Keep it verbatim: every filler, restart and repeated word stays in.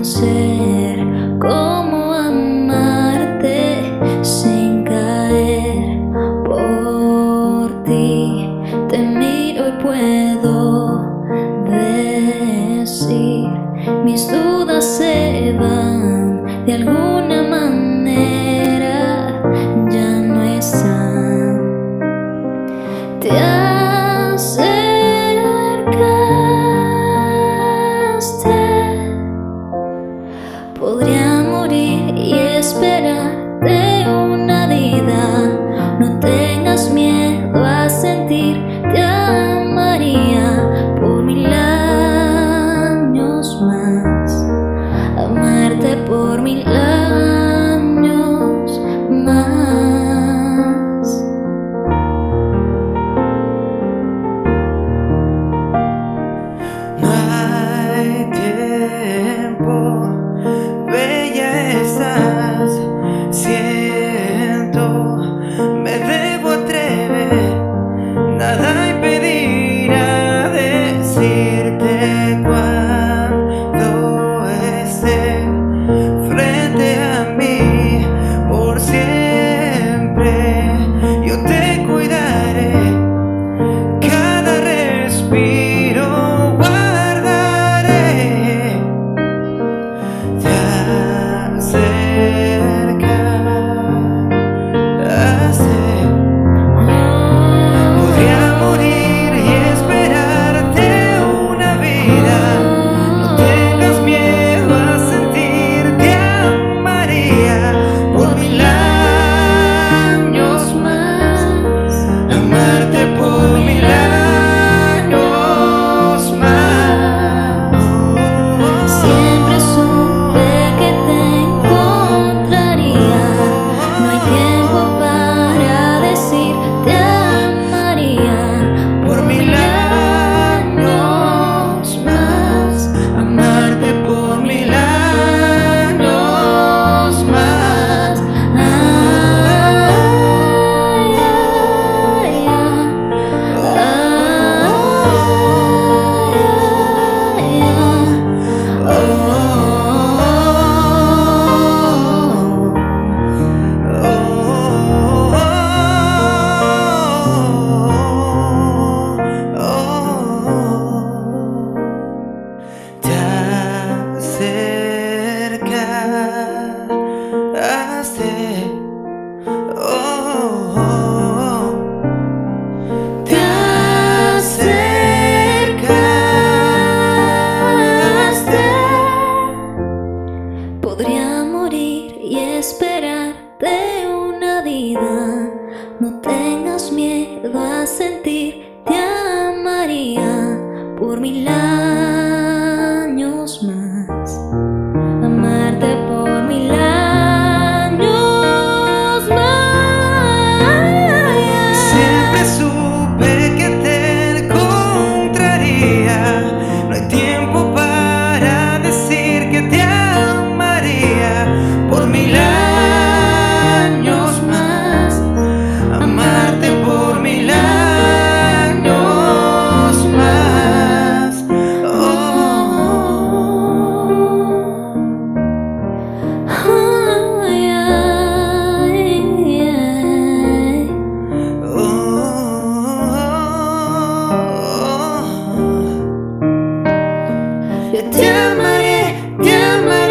conocer cómo amarte sin caer por ti. Te miro y puedo decir, mis dudas se van de alguna manera, ya no están. Te podría morir y esperarte una vida. No tengas miedo a sentir, te amaría por mil años más. Amarte por mil años más. No hay tiempo, bella estás, siento, me debo atrever, nada impedirá decirte cuando esté frente a mí, por siempre yo te cuidaré, cada respiro guardaré. Te acercaste, podría morir y esperarte una vida. No tengas miedo a sentir, te amaría por mil años más. Amarte por mil años más. Siempre supe que te encontraría. No hay tiempo para decir te amaría Por mil años más, amarte por mil años más. Ay, ay, Te acercaste, oh, te acercaste. podría morir y esperarte una vida. No tengas miedo a sentir, te amaría por mil años más. Amarte por mil años más. Siempre supe que te encontraría. No hay tiempo para decir que te amaría por mil años más. Amarte por mil años más. Ay, ay, ay. Oh, oh, oh. Yo te amaré, te amaré.